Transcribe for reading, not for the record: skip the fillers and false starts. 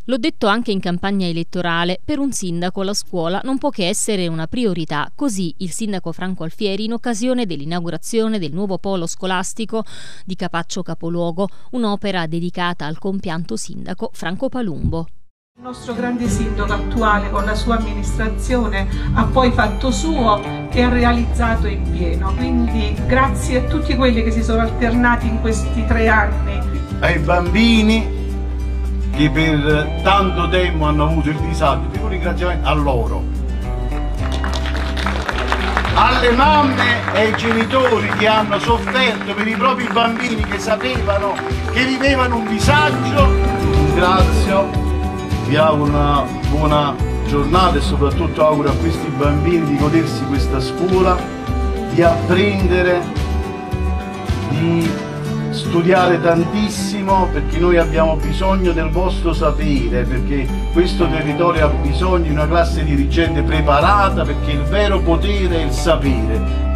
L'ho detto anche in campagna elettorale, per un sindaco la scuola non può che essere una priorità, così il sindaco Franco Alfieri in occasione dell'inaugurazione del nuovo polo scolastico di Capaccio Capoluogo, un'opera dedicata al compianto sindaco Franco Palumbo. Il nostro grande sindaco attuale con la sua amministrazione ha poi fatto suo e ha realizzato in pieno, quindi grazie a tutti quelli che si sono alternati in questi 3 anni. Ai bambini che per tanto tempo hanno avuto il disagio, più un ringraziamento a loro, alle mamme e ai genitori che hanno sofferto per i propri bambini che sapevano che vivevano un disagio. Ringrazio, vi auguro una buona giornata e soprattutto auguro a questi bambini di godersi questa scuola, di apprendere, di studiare tantissimo, perché noi abbiamo bisogno del vostro sapere, perché questo territorio ha bisogno di una classe dirigente preparata, perché il vero potere è il sapere.